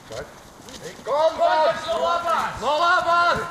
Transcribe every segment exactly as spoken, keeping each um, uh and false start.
Kontakts no labās! No labās!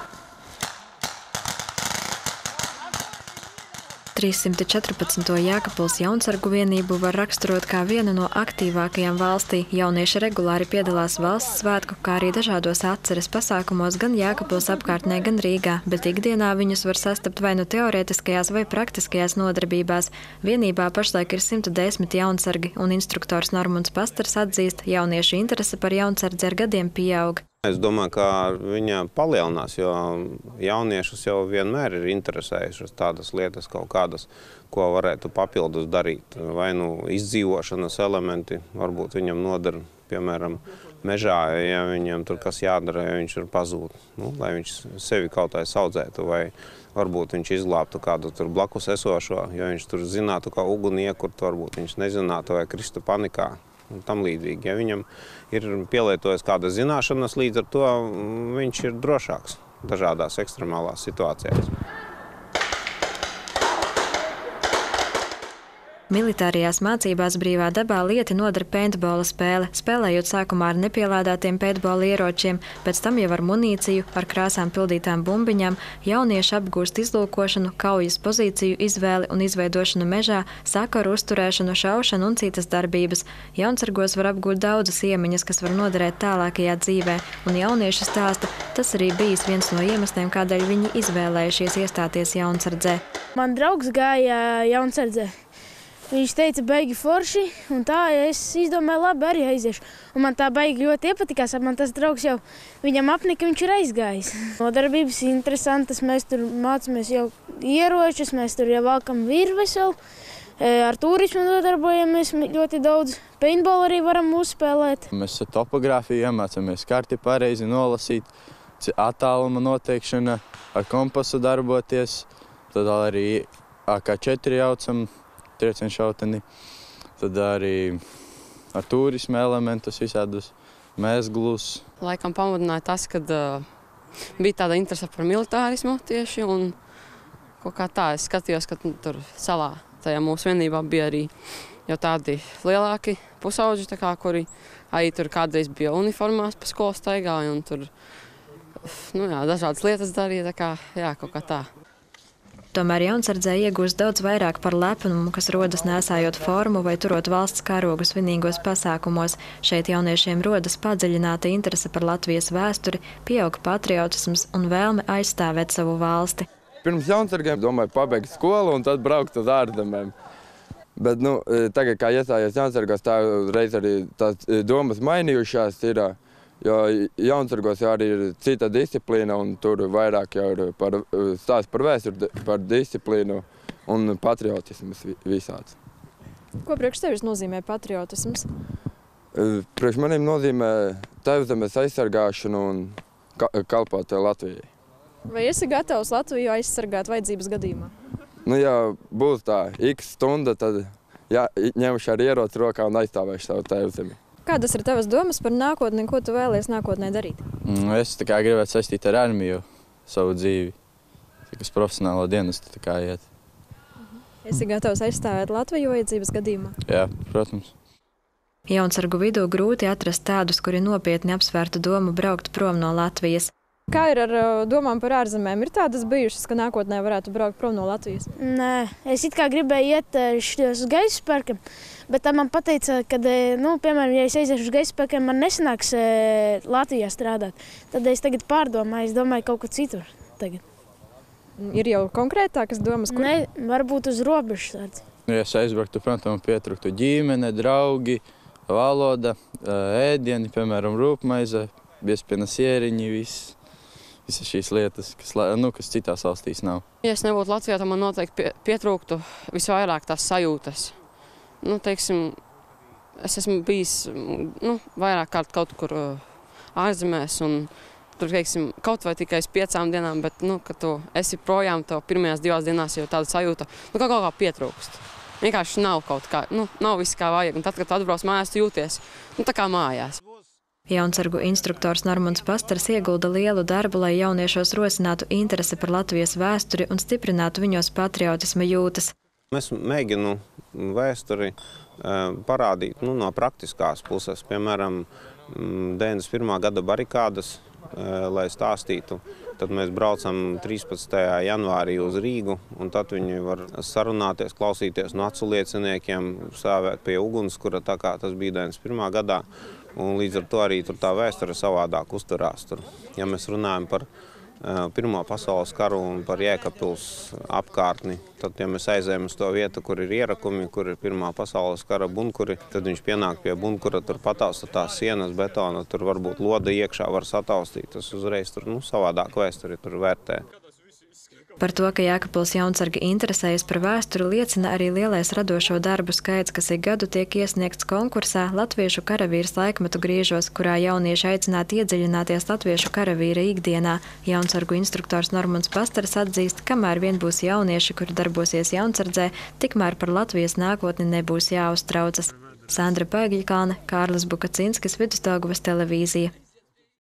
trīssimt četrpadsmito Jēkabpils jaunsargu vienību var raksturot kā vienu no aktīvākajām valstī. Jaunieši regulāri piedalās valsts svētku, kā arī dažādos atceres pasākumos gan Jēkabpils apkārtnē, gan Rīgā, bet ikdienā viņus var sastapt vai nu teorētiskajās vai praktiskajās nodarbībās. Vienībā pašlaik ir simt desmit jaunsargi, un instruktors Normunds Pastars atzīst, jauniešu interese par jaunsardzi ar gadiem pieaug. Es domāju, ka viņa palielinās, jo jauniešus jau vienmēr ir interesējušas tādas lietas kaut kādas, ko varētu papildus darīt. Vai nu izdzīvošanas elementi varbūt viņam nodara, piemēram, mežā, ja viņam tur kas jādara, ja viņš ir pazūd, nu, lai viņš sevi kaut kā audzētu, vai varbūt viņš izglābtu kādu tur blakus esošo, ja viņš tur zinātu, kā uguni iekurt, varbūt viņš nezinātu vai kristu panikā. Un tam līdzīgi. Ja viņam ir pielietojis kādas zināšanas, līdz ar to viņš ir drošāks dažādās ekstremālās situācijās. Militārajās mācībās brīvā dabā lieti nodara peintbola spēle, spēlējot sākumā ar nepielādētiem peintbola ieročiem, pēc tam jau ar munīciju, ar krāsām pildītām bumbiņām, jaunieši apgūst izlūkošanu, kaujas pozīciju izvēli un izveidošanu mežā, sakaru uzturēšanu, šaušanu un citas darbības. Jaunsargos var apgūt daudzas iemaņas, kas var noderēt tālākajā dzīvē, un jaunieši stāsta, tas arī bijis viens no iemesliem, kādēļ viņi izvēlējušies iestāties jaunsardzē. Man draugs gāja jaunsardzē. Viņš teica, baigi forši, un tā es izdomāju, labi, arī aiziešu. Un man tā baigi ļoti iepatikās, man tas draugs jau, viņam apnika, viņš ir aizgājis. Nodarbības interesantas, mēs tur mācāmies jau ieročus, mēs tur jau valkam virves vēl. Ar turismu nodarbojamies ļoti daudz. Paintball arī varam uzspēlēt. Mēs ar topogrāfiju iemācāmies karti pareizi nolasīt, attāluma noteikšana, ar kompasu darboties, tad arī A K četri jaucam. Triecienu šauteni, tad arī ar turismu elementus, visādus mezglus. Laikam pamudināja tas, kad uh, bija tāda interese par militārismu tieši, un kaut kā tā es skatījos, ka tur salā tajā mūsu vienībā bija arī jau tādi lielāki pusauģi, tā kā, kuri arī tur kādreiz bija uniformās pa skolu staigāja, un tur nu, jā, dažādas lietas darīja, tā kā, jā, kaut kā tā. Tomēr jaunsardzē iegūst daudz vairāk par lepnumu, kas rodas nēsājot formu vai turot valsts karogu svinīgos pasākumos. Šeit jauniešiem rodas padziļināta interese par Latvijas vēsturi, pieaug patriotisms un vēlme aizstāvēt savu valsti. Pirms jaunsargiem, domāju, pabeigt skolu un tad braukt uz ārzemēm. Bet, nu, tagad, kā iestājos jaunsargos, tā reiz arī tās domas mainījušās ir. Jo jaunsargos jau arī ir cita disciplīna, un tur vairāk jau ir par, stāsts par vēsturi, par disciplīnu un patriotismus visāds. Ko priekš tevis nozīmē patriotisms? Priekš maniem nozīmē tēvzemes aizsargāšanu un kalpot Latvijai. Vai esi gatavs Latviju aizsargāt vajadzības gadījumā? Nu, ja būs tā x stunda, tad jā, ņemšu ar ieroci rokā un aizstāvēšu savu tēvzemi. Kādas ir tavas domas par nākotni, ko tu vēlies nākotnē darīt? Es tā kā gribētu saistīt ar armiju savu dzīvi, kas profesionālo dienestu tā kā iet. Esi gatavs aizstāvēt Latviju vajadzības gadījumā? Jā, protams. Jaunsargu vidū grūti atrast tādus, kuri nopietni apsvērtu domu braukt prom no Latvijas. Kā ir ar domām par ārzemēm? Ir tādas bijušas, ka nākotnē varētu braukt prom no Latvijas? Nē, es it kā gribēju iet uz gaisa spēkiem, bet tā man pateica, ka, nu, piemēram, ja es aiziešu uz gaisa spēkiem, man nesanāks Latvijā strādāt. Tad es tagad pārdomāju, es domāju kaut ko citur tagad. Ir jau konkrētākas domas? Kur? Nē, varbūt uz robežas. Ja es aizbrauktu, protams, pietruktu ģimene, draugi, valoda, ēdieni, piemēram, rūpmaize, biespiena sieriņi, viss. Visas šīs lietas, kas, nu, kas citās valstīs nav. Ja es nebūtu Latvijā, tad man noteikti pietrūktu visvairāk tās sajūtas. Nu, teiksim, es esmu bijis nu, vairāk kārt kaut kur ārzemēs, un tur, teiksim, kaut vai tikai uz piecām dienām, bet, nu, kad tu esi projām, tev pirmajās divās dienās jau tāda sajūta, nu, kā kaut kā pietrūkst. Vienkārši nav kaut kā, nu, nav viss kā vajag, un tad, kad tu atbrauc mājās, tu jūties, nu, tā kā mājās. Jaunsargu instruktors Normunds Pastars iegulda lielu darbu, lai jauniešos rosinātu interesi par Latvijas vēsturi un stiprinātu viņos patriotisma jūtas. Es mēģinu vēsturi parādīt nu, no praktiskās puses. Piemēram, deviņdesmit pirmā gada barikādas, lai stāstītu. Tad mēs braucam trīspadsmitajā janvārī uz Rīgu, un tad viņi var sarunāties, klausīties no acu lieciniekiem, stāvēt pie ugunskura, tā kā tas bija deviņdesmit pirmā gadā. Un līdz ar to arī tur tā vēsture savādāk uzturās. Tur. Ja mēs runājam par uh, Pirmo pasaules karu un par Jēkabpils apkārtni, tad, ja mēs aizējam uz to vietu, kur ir ierakumi, kur ir Pirmā pasaules kara bunkuri, tad viņš pienāk pie bunkura, tur patausta tās sienas, betona, tur varbūt loda iekšā var sataustīt. Tas uzreiz tur nu, savādāk vēsturi tur vērtē. Par to, ka Jēkabpils jaunsargi interesējas par vēsturi, liecina arī lielais radošo darbu skaits, kas ik gadu tiek iesniegts konkursā Latviešu karavīrs laikmetu griežos, kurā jaunieši aicināti iedziļināties latviešu karavīra ikdienā. Jaunsargu instruktors Normunds Pastars atzīst, kamēr vien būs jaunieši, kuri darbosies jaunsardzē, tikmēr par Latvijas nākotni nebūs jāuztraucas. Sandra Paigļikāne, Kārlis Bukacinskis, Vidusdaugavas televīzija.